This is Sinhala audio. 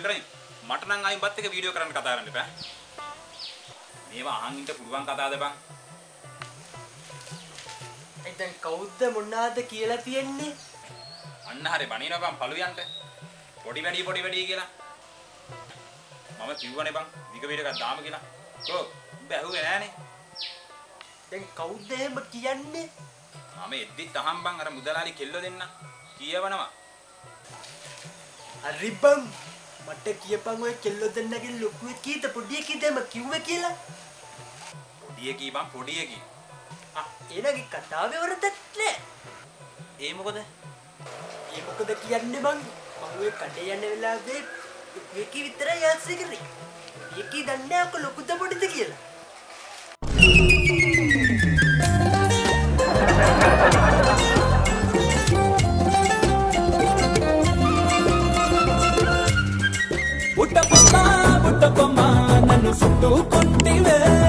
වීඩියෝ කරන්නේ. මට නම් ආයින් බත් එක වීඩියෝ කරන්න කතා කරන්න එපා. මේවා අහන් ඉන්න පුළුවන් කතාවද බං? දැන් කවුද මොනවාද කියලා තියන්නේ? අන්න හරි බණිනවා බං පළුයන්ට. පොඩි වැඩි කියලා. මම කිව්වනේ බං දිග වීඩියෝ එකක් දාම කියලා. කො උඹ ඇහුවේ නෑනේ. දැන් කවුද එහෙම කියන්නේ? මම එද්දිත් අහම් බං අර මුදලාලි කෙල්ලෝ දෙන්න කියවනවා. හරි බං මට කියපන් ඔය කෙල්ලෝ දෙන්නගේ ලොකුවේ කීත පොඩිය කීදම කිව්වේ කියලා. පොඩිය කී බං පොඩිය කී. එනගේ කතාවේ වරදක් නෑ. ඒ මොකද? ඒ මොකද කියන්නේ බං? මම ඔය කඩේ යන වෙලාවේ ලොකුවේ විතරයි ආස්සේ කරේ. ඒකී දන්නේ අක ලොකුද පොඩිද කියලා. Buddha Pama, nanu suttu kontive.